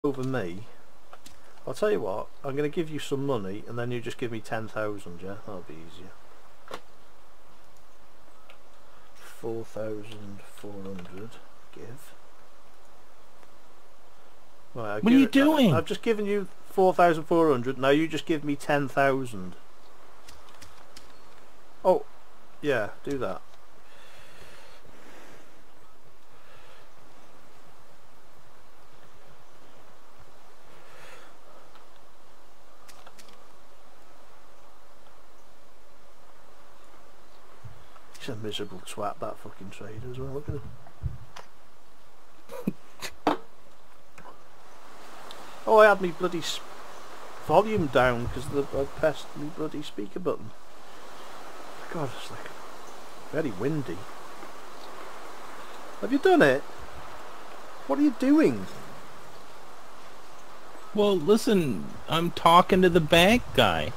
over me. I'll tell you what, I'm going to give you some money and then you just give me 10,000, yeah? That'll be easier. 4,400 give. Right, What are you doing? I've just given you 4,400, now you just give me 10,000. Oh, yeah, do that. He's a miserable twat, that fucking trader as well, look at him. Oh, I had me bloody volume down because I pressed me bloody speaker button. God, it's like very windy. Have you done it? What are you doing? Well, listen, I'm talking to the bank guy.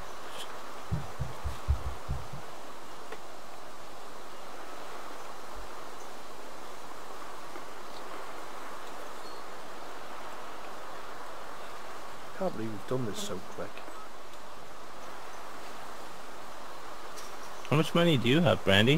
I can't believe we've done this so quick. How much money do you have, Brandy?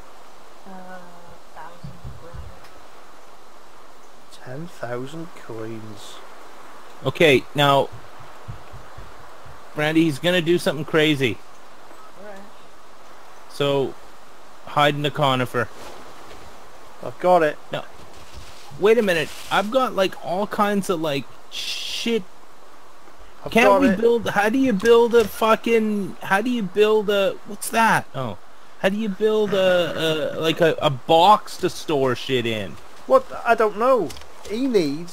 10,000 coins. Okay, now, Brandy, he's gonna do something crazy. Alright. So, hide in the conifer. I've got it. Now, wait a minute. I've got like all kinds of like shit. I've Can't got we it. build? How do you build a fucking? How do you build a? What's that? Oh, how do you build a box to store shit in? What? I don't know. He needs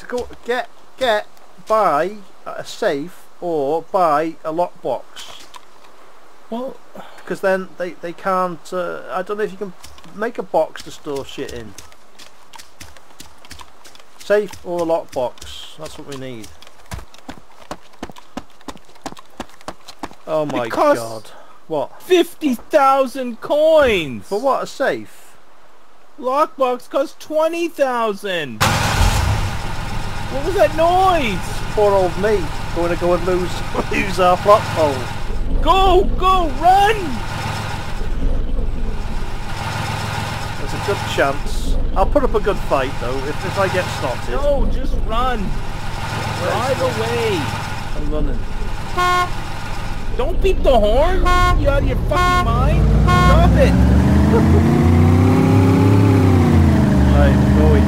buy a safe or buy a lockbox. Well, Because then they can't. I don't know if you can make a box to store shit in. Safe or a lockbox. That's what we need. Oh my god. What? 50,000 coins. For what? A safe? Lockbox costs 20,000. What was that noise? Poor old me. Going to go and lose our plot hole. Go, run! There's a good chance. I'll put up a good fight though if I get spotted. No, just run. Drive away. I'm running. Don't beat the horn. You out of your fucking mind? Stop it. Right, I'm going.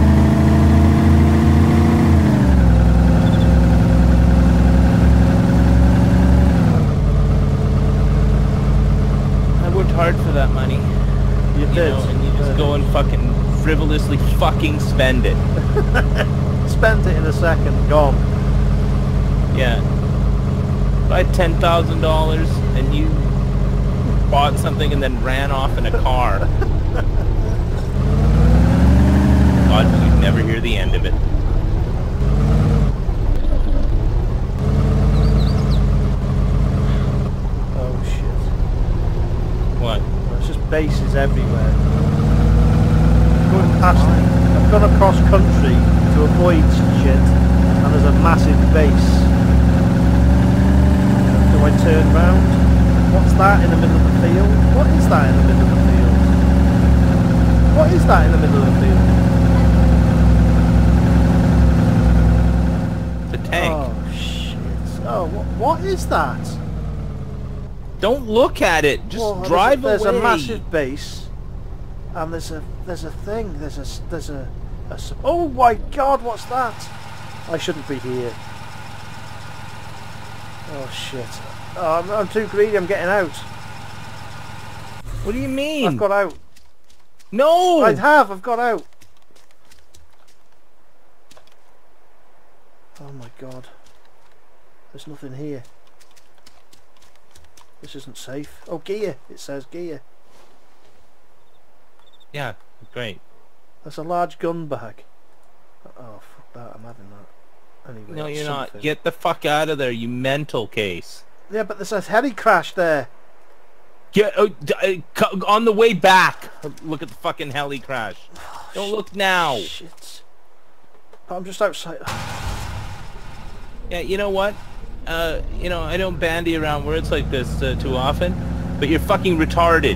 I worked hard for that money. You did. Know, and you just go and fucking frivolously fucking spend it. Spent it in a second. Gone. Yeah. If I had $10,000 and you bought something and then ran off in a car. God, you'd never hear the end of it. Oh shit. What? There's just bases everywhere. Going past, I've gone across country to avoid shit, and there's a massive base. Do I turn round? What's that in the middle of the field? What is that in the middle of the field? What is that in the middle of the field? The tank. Oh shit. Oh, what is that? Don't look at it. Just Well, drive there's away. a massive base, and there's a thing. There's a oh my god, what's that? I shouldn't be here. Oh shit. Oh, I'm too greedy. I'm getting out. What do you mean? I've got out. No. I've got out. Oh my god. There's nothing here. This isn't safe. Oh, gear. It says gear. Yeah, great. That's a large gun bag. Oh, fuck that. I'm having that. Anyway, No, that's you're something. not. Get the fuck out of there, you mental case. Yeah, but there's a heli crash there. Get on the way back. Look at the fucking heli crash. Don't look now. Shit. But I'm just outside. Yeah, you know what? You know, I don't bandy around words like this too often, but you're fucking retarded.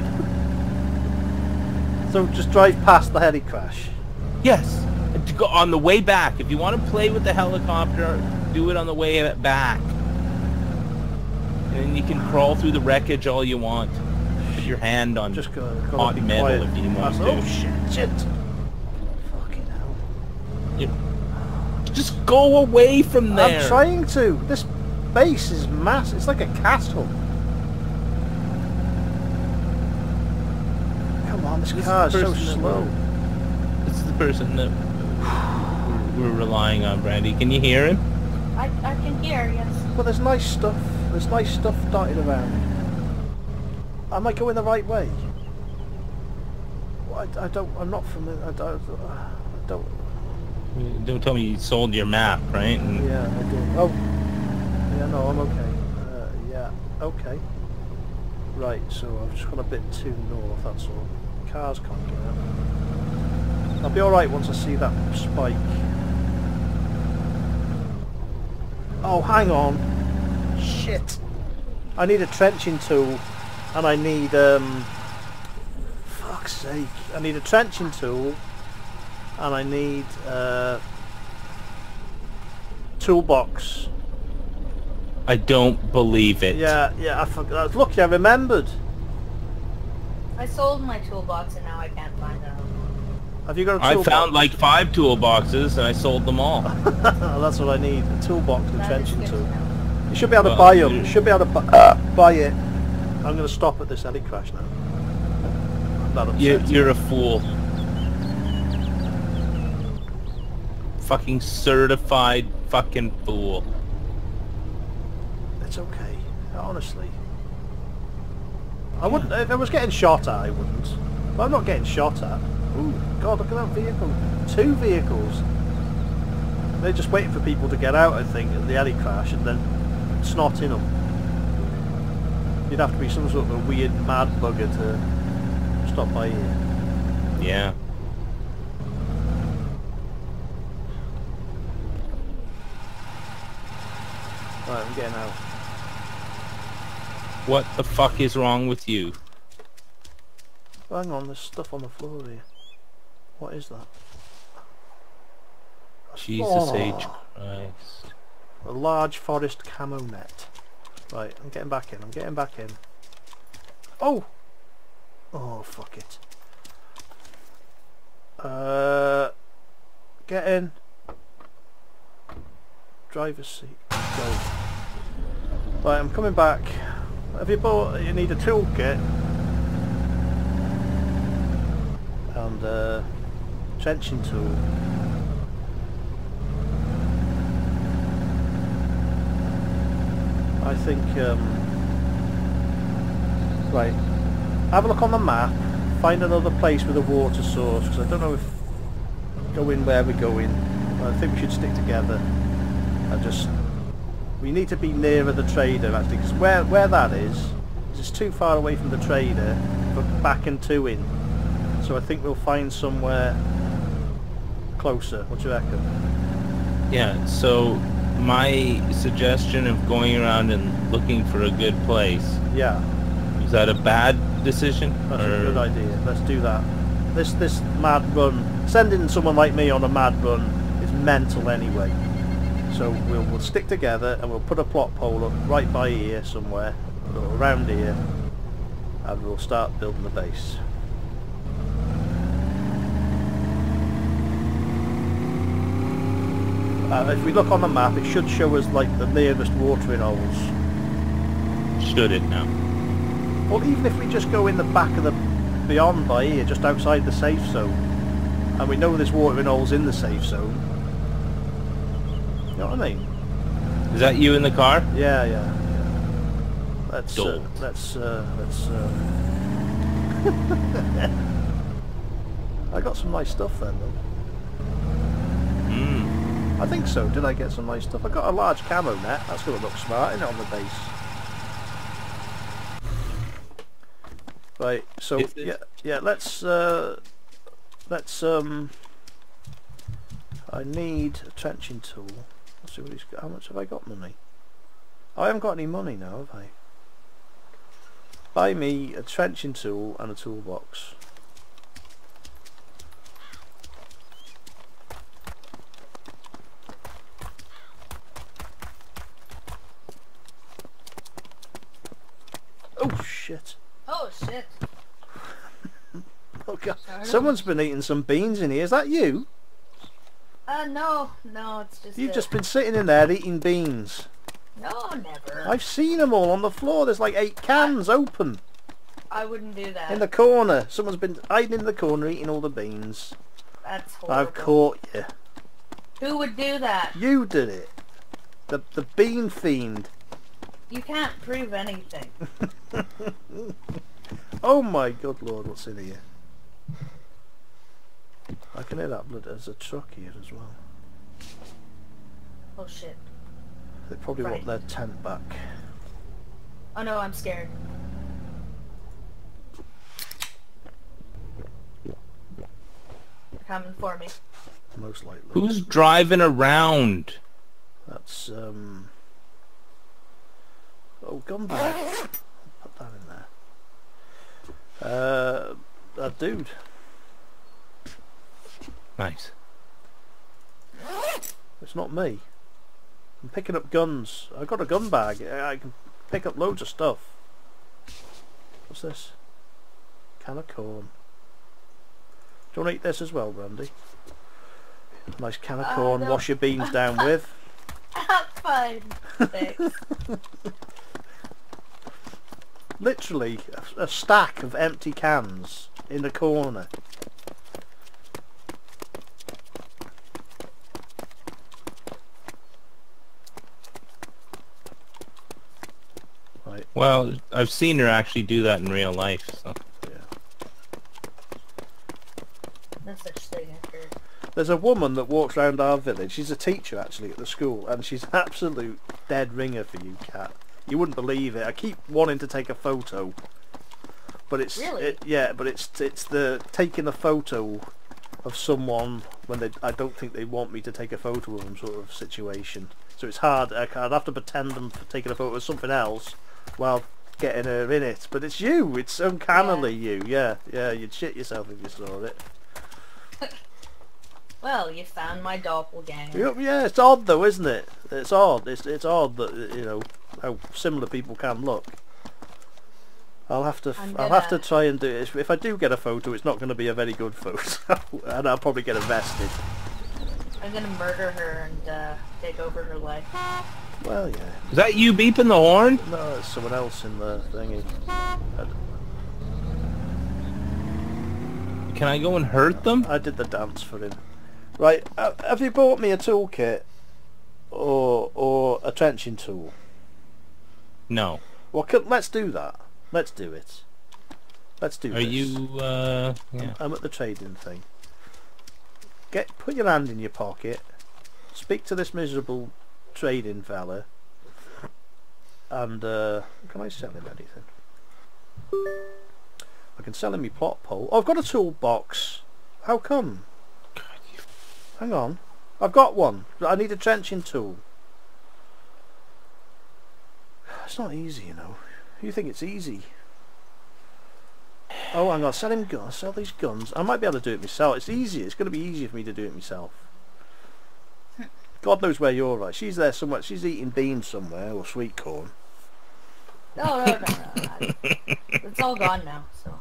So just drive past the heli crash. Yes. To go on the way back. If you want to play with the helicopter, do it on the way back. And then you can crawl through the wreckage all you want. Put your hand on Just gotta hot be metal quiet. if you want to. Oh shit! Fucking hell! Just go away from there. I'm trying to. This base is massive. It's like a castle. Come on, this car is so slow. This is the person that we're relying on, Brandy. Can you hear him? I can hear, yes. Well, there's nice stuff. There's nice stuff dotted around. Am I going the right way? Well, I don't. I'm not from. I don't. Don't tell me you sold your map, right? And Yeah, I do. Oh. Yeah, no, I'm okay. Yeah, okay. Right, so I've just gone a bit too north, that's all. Cars can't get out. I'll be alright once I see that spike. Oh, hang on. Shit. I need a trenching tool, and I need, fuck's sake. I need a trenching tool, and I need, toolbox. I don't believe it. Yeah, I forgot. Lucky I remembered. I sold my toolbox and now I can't find them. Have you got a I toolbox? found like 5 toolboxes and I sold them all. That's what I need. A toolbox and That is trenching good tool. to know. You should be able to Well, buy them. you- You should be able to buy it. I'm going to stop at this heli crash now. I'm that upset. You're a fool. Fucking certified fucking fool. It's okay. Honestly. I wouldn't. If I was getting shot at, I wouldn't. But I'm not getting shot at. Ooh, God, look at that vehicle. 2 vehicles. They're just waiting for people to get out, I think, at the heli crash and then snot in them. You'd have to be some sort of a weird mad bugger to stop by here. Yeah. Right, I'm getting out. What the fuck is wrong with you? Hang on, there's stuff on the floor here. What is that? Jesus Oh. H. Christ. A large forest camo net. Right, I'm getting back in. I'm getting back in. Oh! Oh, fuck it. Get in. Driver's seat. Go. Right, I'm coming back. Have you bought... You need a toolkit. And trenching tool. I think, right, have a look on the map, find another place with a water source, because I don't know if going where we're going. I think we should stick together. We need to be nearer the trader, actually, because where that is it's too far away from the trader, but back and 2 in. So I think we'll find somewhere closer. What do you reckon? Yeah, so my suggestion of going around and looking for a good place, Yeah. is that a bad decision? That's or- a good idea. Let's do that. This mad run, sending someone like me on a mad run is mental anyway. So we'll stick together and we'll put a plot pole up right by here somewhere, or around here, and we'll start building the base. If we look on the map, it should show us like the nearest watering holes. Should it now? Well, even if we just go in the back of the beyond by here, just outside the safe zone, and we know there's watering holes in the safe zone. You know what I mean? Is that you in the car? Yeah. Let's Don't. I got some nice stuff then, though. I think so. Did I get some nice stuff? I got a large camo net. That's going to look smart, isn't it, on the base? Right. So Is this- yeah. Let's. I need a trenching tool. Let's see what he's got. How much have I got money? Oh, I haven't got any money now, have I? Buy me a trenching tool and a toolbox. Oh shit. Oh shit. Oh god. Someone's been eating some beans in here. Is that you? No, it's just. You've just been sitting in there eating beans. No, never. I've seen them all on the floor. There's like 8 cans open. I wouldn't do that. In the corner. Someone's been hiding in the corner eating all the beans. That's horrible. I've caught you. Who would do that? You did it. The bean fiend. You can't prove anything. Oh my good lord, what's in here? I can hear that blood. There's a truck here as well. Oh shit. They probably want their tent back. Oh no, I'm scared. They're coming for me. Most likely. Who's driving around? That's oh, gun bag. Put that in there. That dude. Nice. It's not me. I'm picking up guns. I've got a gun bag. I can pick up loads of stuff. What's this? Can of corn. Do you want to eat this as well, Brandy? Nice can of corn. No. Wash your beans down with. That's fine. Thanks. Literally a stack of empty cans in the corner. Right. Well, I've seen her actually do that in real life. So. No such thing as her. There's a woman that walks around our village. She's a teacher actually at the school, and she's an absolute dead ringer for you, Kat. You wouldn't believe it. I keep wanting to take a photo, but it's Really? but it's the taking a photo of someone when they. I don't think they want me to take a photo of them, sort of situation. So it's hard. I'd have to pretend I'm taking a photo of something else while getting her in it. But it's you. It's uncannily you. Yeah, you'd shit yourself if you saw it. Well, you found my doppelganger. Yeah, it's odd though, isn't it? It's odd. It's odd that, you know, how similar people can look. I'll have to try and do it. If I do get a photo, it's not going to be a very good photo, and I'll probably get arrested. I'm gonna murder her and take over her life. Well, yeah. Is that you beeping the horn? No, it's someone else in the thingy. Can I go and hurt them? I did the dance for him. Right, have you bought me a toolkit or a trenching tool? No. Well, let's do that. Let's do it. Let's do Are this. you, yeah. I'm at the trading thing. Put your hand in your pocket. Speak to this miserable trading fella. And, can I sell him anything? I can sell him my plot pole. Oh, I've got a toolbox. How come? Hang on. I've got one. I need a trenching tool. It's not easy, you know. You think it's easy. Oh, hang on. Sell him guns. Sell these guns. I might be able to do it myself. It's easy. It's going to be easier for me to do it myself. God knows where you're at. She's there somewhere. She's eating beans somewhere, or sweet corn. No. It's all gone now, so.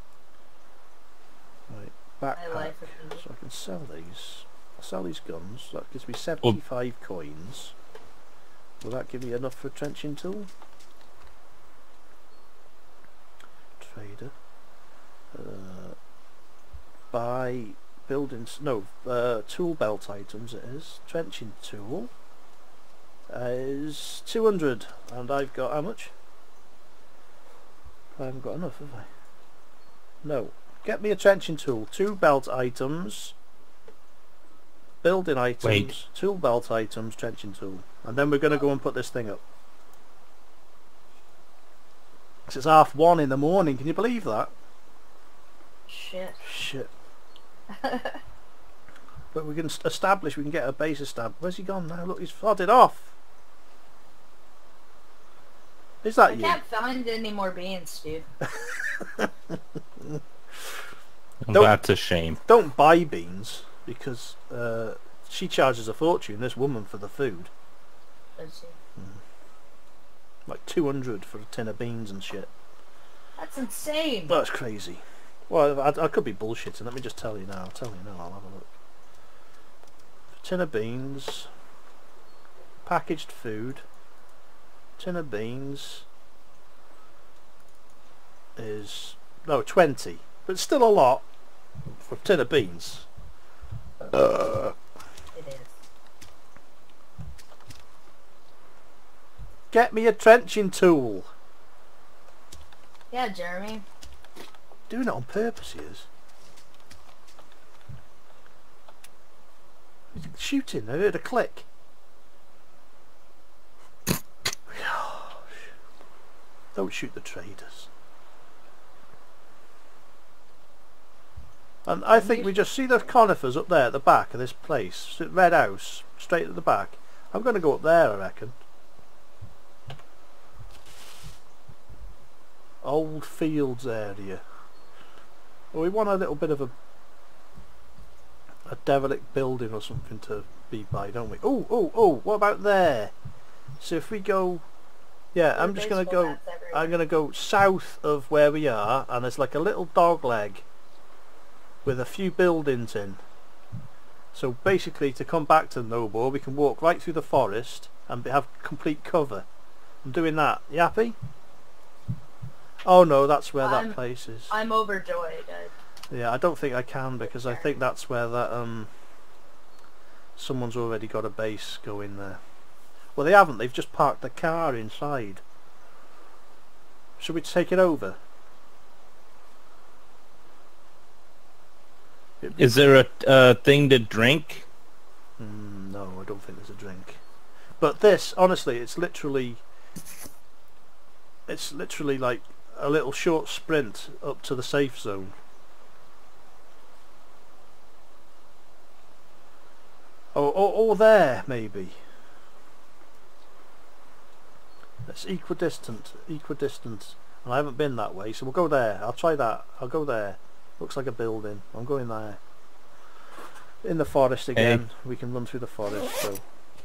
Right. My Backpack. life is So I can sell these. I'll sell these guns. That gives me 75 coins. Will that give me enough for a trenching tool? Trader. Buy buildings. No, tool belt items. It is trenching tool. Is 200, and I've got how much? I haven't got enough, have I? No. Get me a trenching tool. 2 belt items. Building items. Wait. Tool belt items. Trenching tool. And then we're going to go and put this thing up. It's 1:30 in the morning. Can you believe that? shit. Shit. But we can establish, we can get a base established. Where's he gone now? Look, he's flooded off. Is that you? I can't find any more beans, dude. That's a shame. Don't buy beans, because she charges a fortune, this woman, for the food. Does she? Like 200 for a tin of beans and shit. That's insane. That's crazy. Well, I could be bullshitting. Let me just tell you now. I'll tell you now. I'll have a look. A tin of beans, packaged food, tin of beans is 20, but still a lot for a tin of beans. It is. Get me a trenching tool. Yeah, Jeremy. Doing it on purpose, he is. He's shooting. I heard a click. Don't shoot the traders. And I think we just see those conifers up there at the back of this place. Red house, straight at the back. I'm going to go up there, I reckon. Old fields area. Well, we want a little bit of a derelict building or something to be by, don't we? Oh, what about there? So if we go... Yeah, I'm just going to go... I'm going to go south of where we are, and there's like a little dog leg with a few buildings in. So basically, to come back to Noble, we can walk right through the forest and have complete cover. I'm doing that. You happy? Oh no, that's where that place is. I'm overjoyed. Yeah, I don't think I can, because I think that's where that someone's already got a base going there. Well, they haven't. They've just parked the car inside. Should we take it over? Is there a thing to drink? No, I don't think there's a drink. But this, honestly, it's literally like a little short sprint up to the safe zone. Or there, maybe. It's equidistant. And I haven't been that way, so we'll go there. I'll try that. I'll go there. Looks like a building. I'm going there. In the forest again. Hey. We can run through the forest, so...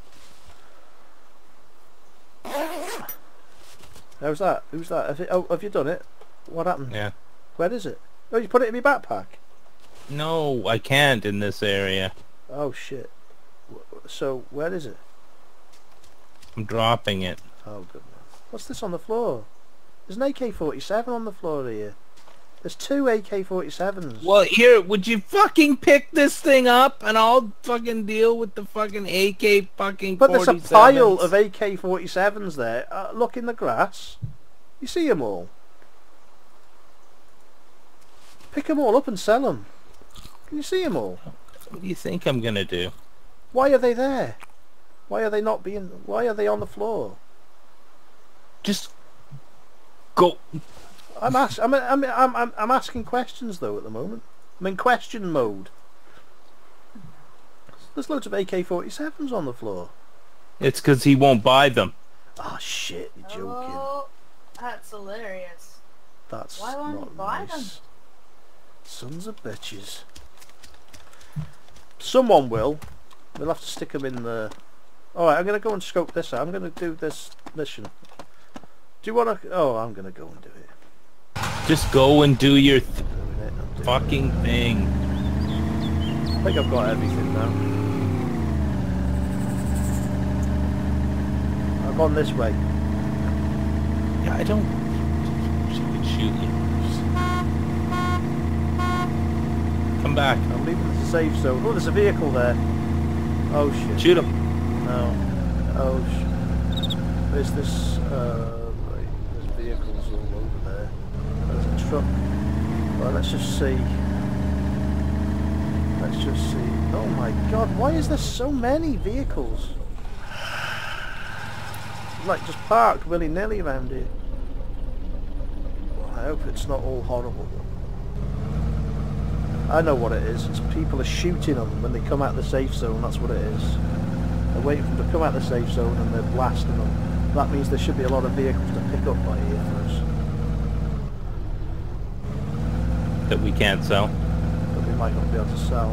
How's that? Who's that? Have you done it? What happened? Yeah. Where is it? Oh, you put it in my backpack? No, I can't in this area. Oh shit. So, where is it? I'm dropping it. Oh good man. What's this on the floor? There's an AK-47 on the floor here. There's 2 AK-47s. Well, here, would you fucking pick this thing up and I'll fucking deal with the fucking AK fucking 47s? But there's a pile of AK-47s there. Look in the grass. You see them all. Pick them all up and sell them. Can you see them all? What do you think I'm gonna do? Why are they there? Why are they not being... Why are they on the floor? Just... go... I'm asking questions though at the moment. I'm in question mode. There's loads of AK-47s on the floor. It's because he won't buy them. Oh shit, you're joking. Oh, that's hilarious. That's Why won't not you buy nice. them? Sons of bitches. Someone will. We'll have to stick them in the... Alright, I'm going to go and scope this out. I'm going to do this mission. Do you want to... Oh, I'm going to go and do it. Just go and do your I'm fucking thing. I think I've got everything now. I've gone this way. Yeah, I don't... She could shoot you. Come back. I'm leaving the safe zone. Oh, there's a vehicle there. Oh shit. Shoot him. No. Oh shit. There's this... right. There's vehicles all over there. There's a truck. Well, let's just see. Let's just see. Oh my god, why is there so many vehicles? Like, just parked willy-nilly around here. Well, I hope it's not all horrible. I know what it is. It's people are shooting them when they come out of the safe zone. That's what it is. They're waiting for them to come out of the safe zone and they're blasting them. That means there should be a lot of vehicles to pick up by here for us. That we can't sell. That we might not be able to sell.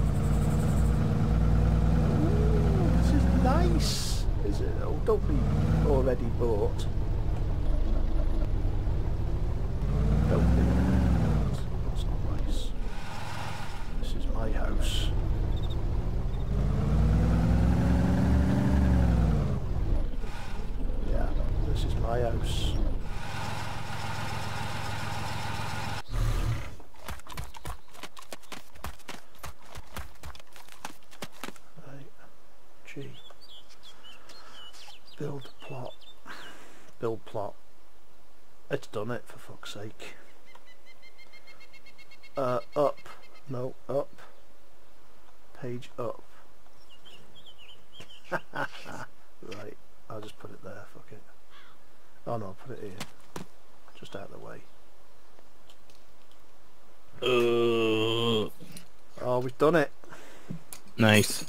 Ooh, this is nice. Is it? Oh, don't be already bought. Don't be. That's not nice. This is my house. Yeah, this is my house. G. Build plot. Build plot. It's done it, for fuck's sake. Up. No, up. Page up. Right, I'll just put it there, fuck it. Oh no, I'll put it here. Just out of the way. Oh, we've done it. Nice.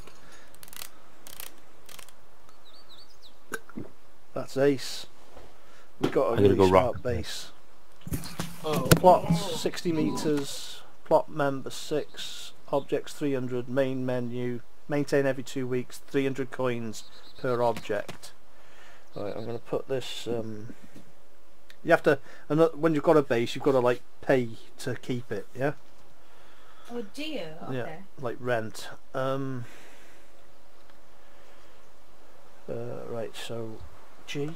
That's ace. We've got a I gotta really go smart rock. base. Oh. Plot 60 meters. Plot member 6. Objects 300. Main menu. Maintain every 2 weeks. 300 coins per object. Right, I'm going to put this. You have to. When you've got a base, you've got to like pay to keep it. Yeah. Oh dear. Okay. Yeah, like rent. Right, so G.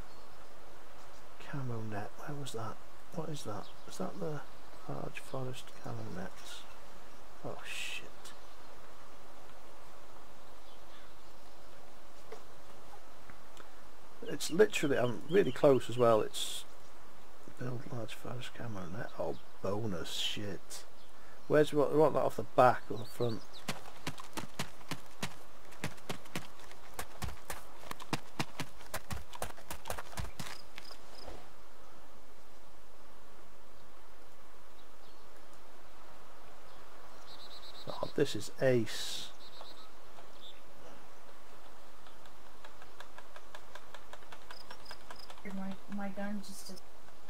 Camo net. Where was that? What is that? Is that the large forest camo nets? Oh shit. It's literally, I'm really close as well. It's build large forest camo net. Oh, bonus shit. Where's what? Want that off the back or the front? Oh, this is ace. My gun just is.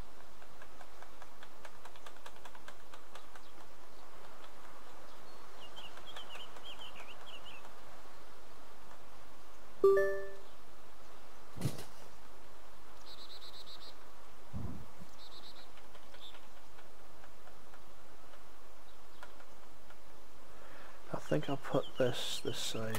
I think I'll put this side.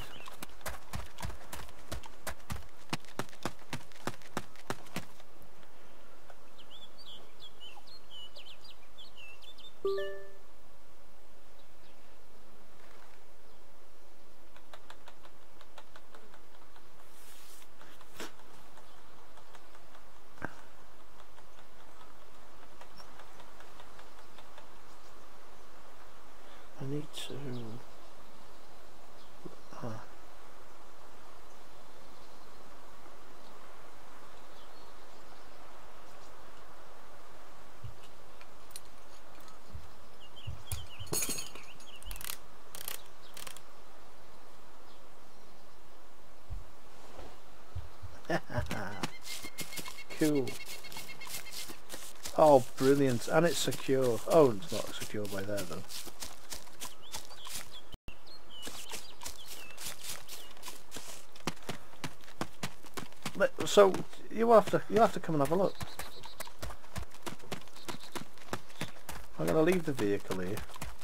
I need to. Cool. Oh, brilliant. And it's secure. Oh, it's not secure by there though. So you'll have to come and have a look. I'm going to leave the vehicle here.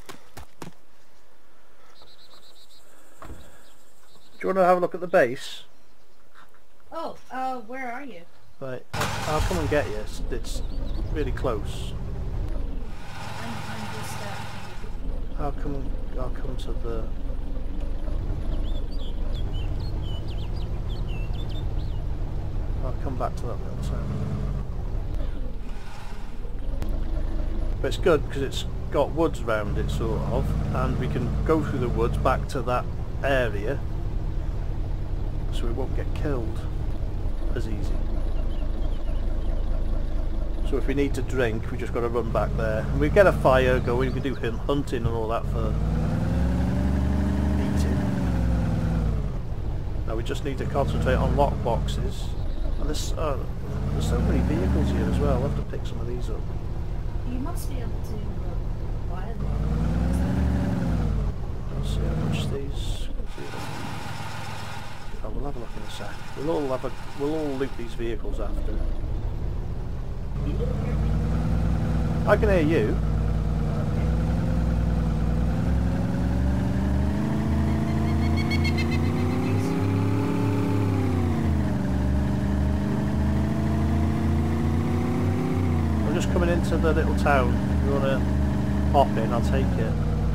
Do you want to have a look at the base? Oh, where are you? Right, I'll come and get you. It's really close. I'm just I'll come to the. I'll come back to that little town. But it's good because it's got woods around it, sort of, and we can go through the woods back to that area, so we won't get killed as easy. So if we need to drink, we just got to run back there. And we get a fire going, we can do hunting and all that for eating. Now we just need to concentrate on lockboxes. And there's so many vehicles here as well. I'll have to pick some of these up. You must be able to buy them. Let's see how much these. Oh, we'll have a look in a sec. We'll all loot these vehicles after. I can hear you. I'm just coming into the little town. If you want to hop in, I'll take it.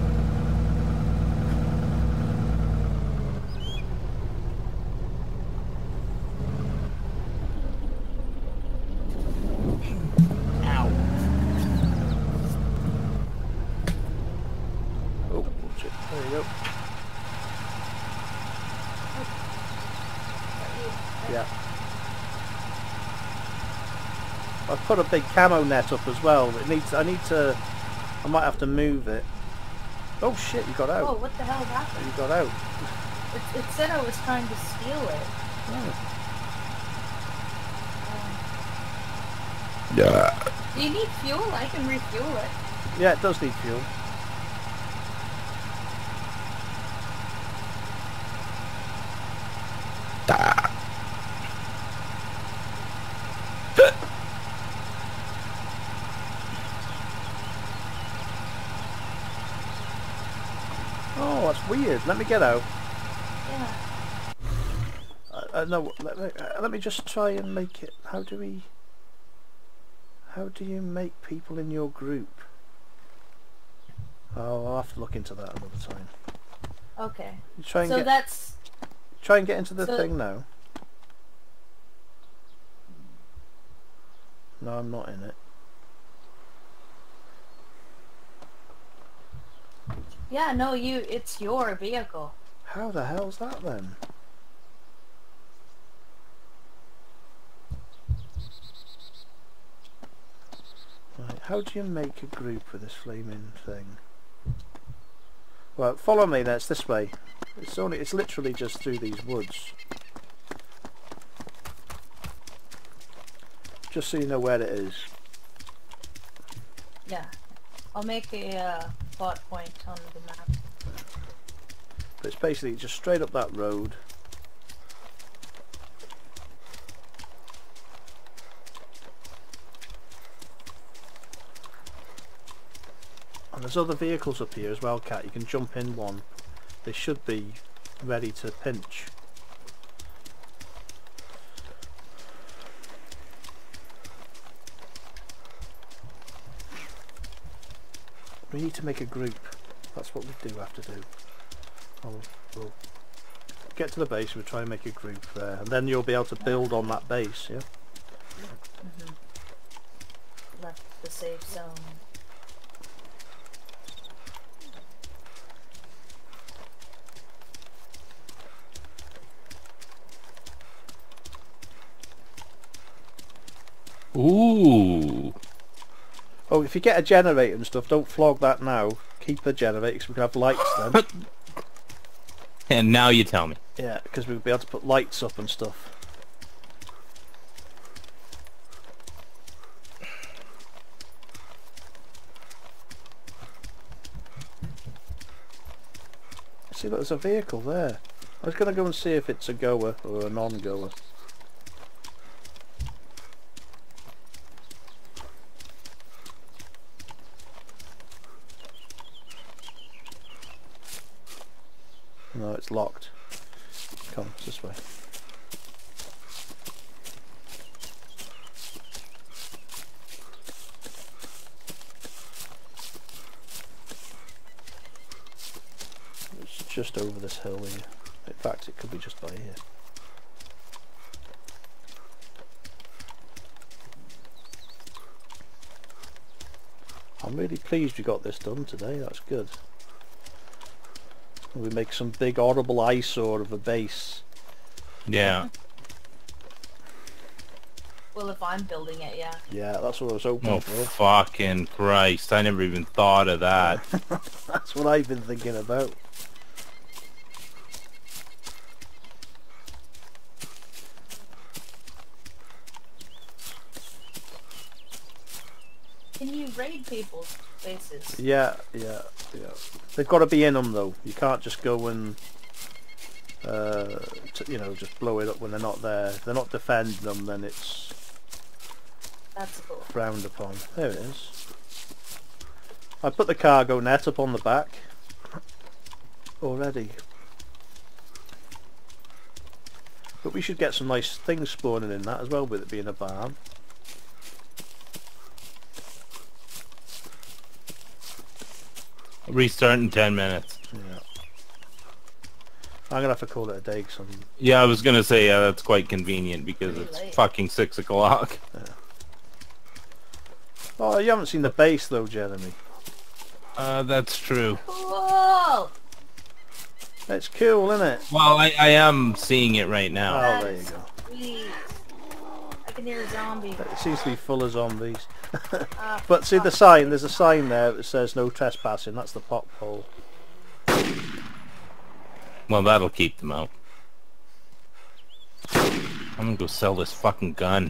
Yeah. I've put a big camo net up as well. I might have to move it. Oh shit, you got out. Oh, what the hell happened? You got out. It said I was trying to steal it. Oh. Yeah. Do you need fuel? I can refuel it. Yeah, it does need fuel. Oh, that's weird. Let me get out. Yeah. No, let me just try and make it. How do you make people in your group? Oh, I'll have to look into that another time. Okay. Try and get into the thing now. No, I'm not in it. Yeah, no, it's your vehicle. How the hell's that then? Right, how do you make a group with this flaming thing? Well, follow me. That's this way. It's literally just through these woods. Just so you know where it is. Yeah. I'll make a plot point on the map. But it's basically just straight up that road. And there's other vehicles up here as well, Cat. You can jump in one. They should be ready to pinch. We need to make a group. That's what we do have to do. We'll get to the base, we'll try and make a group there, and then you'll be able to build on that base, yeah? Left the safe zone. Ooh. Oh, if you get a generator and stuff, don't flog that now. Keep a generator because we can have lights then. And now you tell me. Yeah, because we'll be able to put lights up and stuff. See, look, there's a vehicle there. I was going to go and see if it's a goer or a non-goer. No, it's locked. Come, it's this way. It's just over this hill here. In fact, it could be just by here. I'm really pleased we got this done today. That's good. We make some big horrible eyesore of a base. Yeah. Well, if I'm building it, yeah. Yeah, that's what I was hoping Oh, for. fucking Christ. I never even thought of that. That's what I've been thinking about. Can you raid people's bases? Yeah. They've got to be in them though. You can't just go and, you know, just blow it up when they're not there. If they're not defending them, then it's That's cool. frowned upon. There it is. I put the cargo net up on the back already. But we should get some nice things spawning in that as well, with it being a barn. Restart in 10 minutes. Yeah. I'm gonna have to call it a day because I'm... Yeah, I was gonna say, yeah, that's quite convenient because Pretty it's late. fucking 6 o'clock. Yeah. Oh, you haven't seen the base though, Jeremy. That's true. Cool! It's cool, isn't it? Well, I am seeing it right now. Oh, there you go. Sweet. I can hear a zombie. It seems to be full of zombies. Ah, But see the fuck. sign, there's a sign there that says no trespassing. That's the pop hole. Well, that'll keep them out. I'm gonna go sell this fucking gun.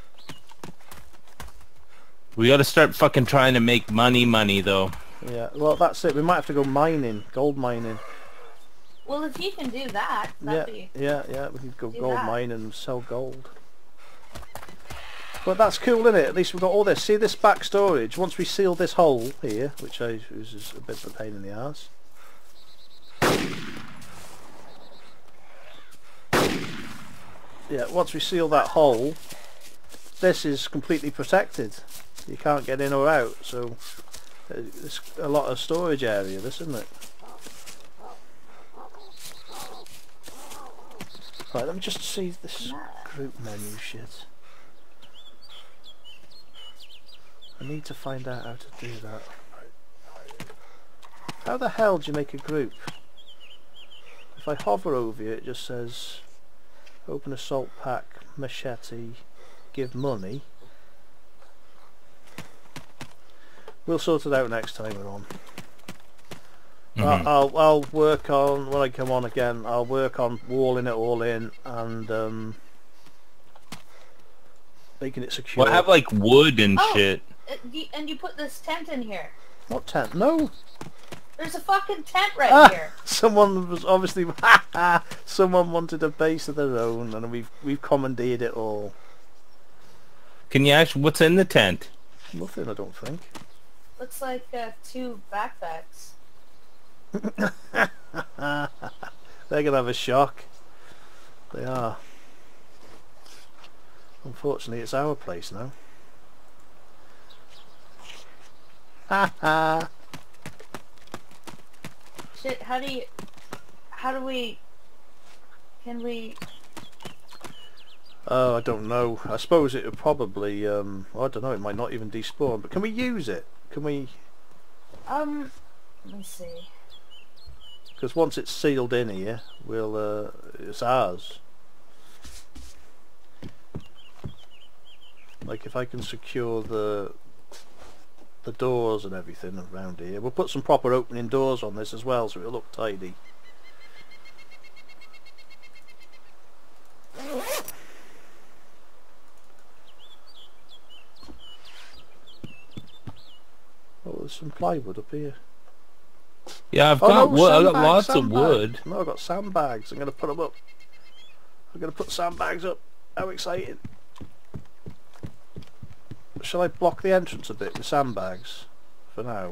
We gotta start fucking trying to make money though. Yeah, well that's it. We might have to go mining, gold mining. Well, if you can do that, that'd be... Yeah. We could go Do gold that. mining and sell gold. But that's cool, isn't it? At least we've got all this. See this back storage. Once we seal this hole here, which is a bit of a pain in the arse. Yeah, once we seal that hole, this is completely protected. You can't get in or out, so it's a lot of storage area, this, isn't it? Right, let me just see this group menu shit. I need to find out how to do that. How the hell do you make a group? If I hover over it, it just says open a salt pack, machete, give money. We'll sort it out next time we're on. I'll work on, when I come on again, I'll work on walling it all in and making it secure. Well, I have like wood and Oh. shit. And you put this tent in here. What tent? No! There's a fucking tent right here. Someone was obviously someone wanted a base of their own and we've commandeered it all. Can you actually? What's in the tent? Nothing, I don't think. Looks like 2 backpacks. They're gonna have a shock. They are. Unfortunately, it's our place now. Ha ha. Shit, how do we... Can we... Oh, I don't know. I suppose it would probably, well, I don't know, it might not even despawn, but can we use it? Can we... let me see. Because once it's sealed in here, we'll, it's ours. Like if I can secure the doors and everything around here. We'll put some proper opening doors on this as well so it'll look tidy. Oh, there's some plywood up here. Yeah, I've Oh, got no, wood. I've got sandbags, lots of sandbags. wood. No, I've got sandbags. I'm going to put them up. I'm going to put sandbags up. How exciting. Shall I block the entrance a bit with sandbags for now?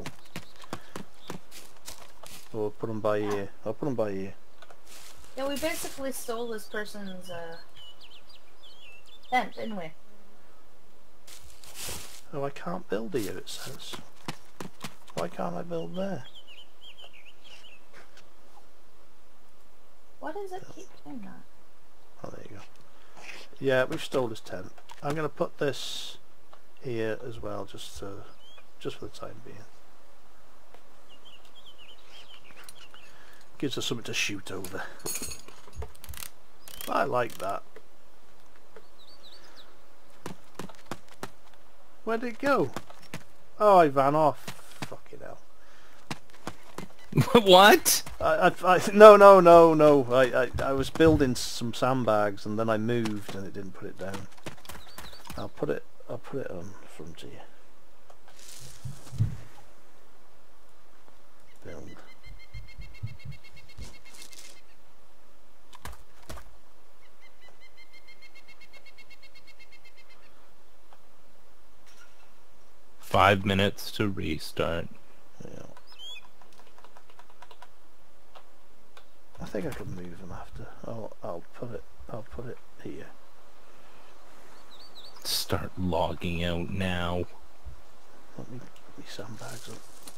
Or put them by here? I'll put them by here. Yeah, we basically stole this person's tent, didn't we? Oh, I can't build here, it says. Why can't I build there? What does it keep doing that? Oh, there you go. Yeah, we've stole his tent. I'm going to put this here as well, just for the time being. Gives us something to shoot over. I like that. Where did it go? Oh, I ran off. Fucking hell. What? No. I was building some sandbags and then I moved and it didn't put it down. I'll put it on front of you. Build. Five minutes to restart. Yeah. I think I can move them after. I'll put it here. Start logging out now. Let me put my sandbags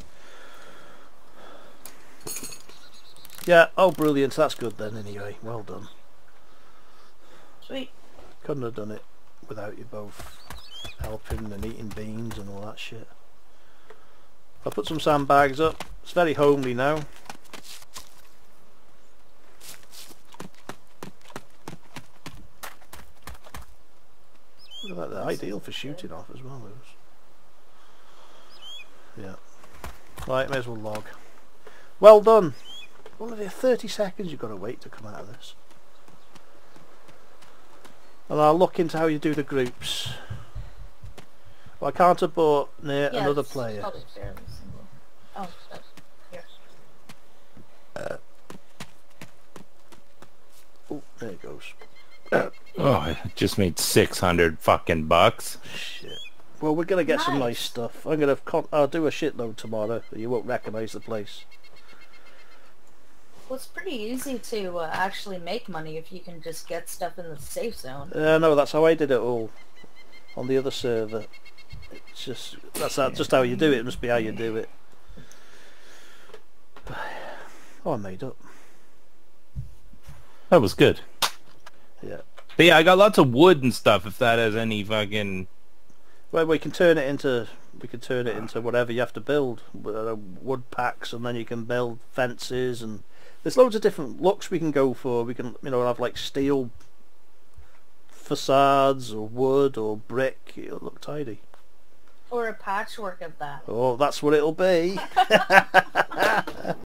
up. Yeah, oh brilliant, that's good then anyway. Well done. Sweet. Couldn't have done it without you both helping and eating beans and all that shit. I'll put some sandbags up. It's very homely now. Look at that, they're ideal for shooting off as well, those. Yeah. Right, may as well log. Well done! Only 30 seconds you've got to wait to come out of this. And I'll look into how you do the groups. Well, I can't abort near another player. Probably fairly simple. Oh, that's here. Oh, there it goes. Oh, I just made 600 fucking bucks. Shit. Well, we're gonna get some nice stuff. I'll do a shitload tomorrow. You won't recognise the place. Well, it's pretty easy to actually make money if you can just get stuff in the safe zone. No, that's how I did it all on the other server. It's just just how you do it. It must be how you do it. Oh, I made up. That was good. Yeah. But yeah, I got lots of wood and stuff. If that has any fucking. Well, we can turn it into whatever you have to build. Wood packs, and then you can build fences, and there's loads of different looks we can go for. We can, have like steel facades or wood or brick. It'll look tidy. Or a patchwork of that. Oh, that's what it'll be.